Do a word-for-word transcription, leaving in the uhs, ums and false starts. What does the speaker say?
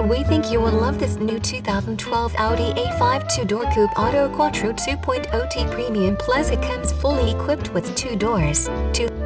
We think you will love this new two thousand twelve Audi A five two-door coupe auto quattro two point oh T premium plus. It comes fully equipped with two doors, two